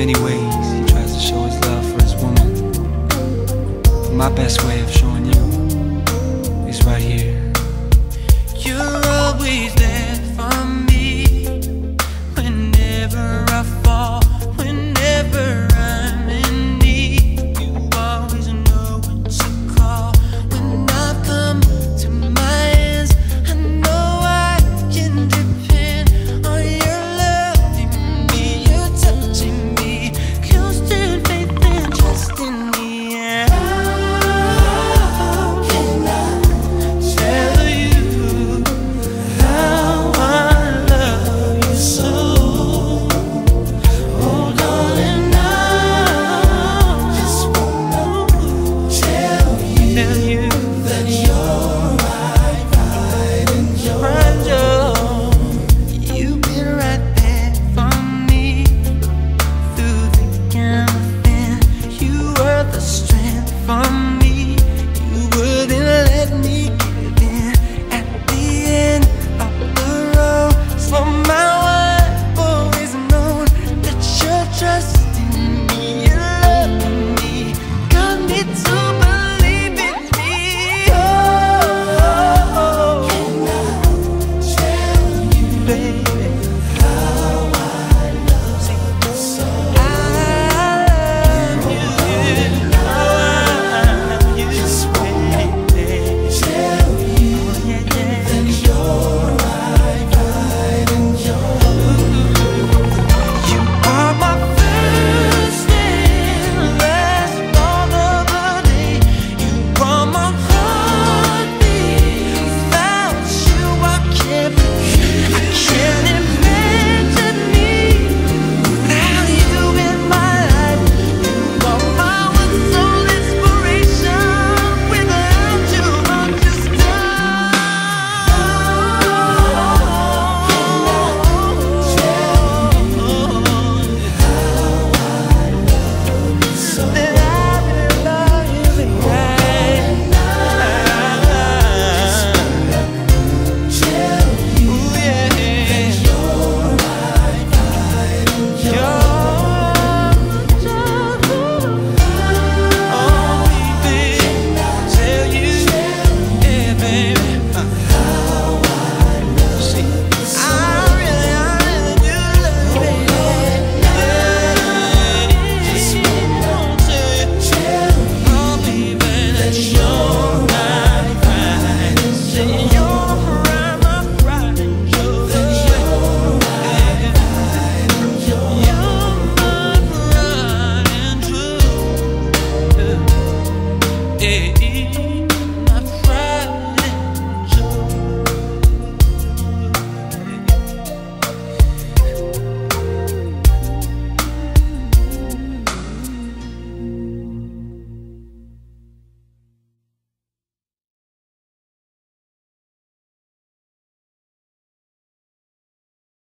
many ways he tries to show his love for his woman. My best way of showing you is right here. You're always there for me, whenever I fall, whenever I'm in need. You always know what to call. When I've come to my ends, I know I can depend on your loving me, your touching me, constant faith and trust in me. And how can I tell you how I love you so? Oh darling, I just wanna tell you that you're right in your angel. You've been right there for me through thick and thin. You were the strength for me. You wouldn't let me give in at the end of the road. So my wife always known that your trust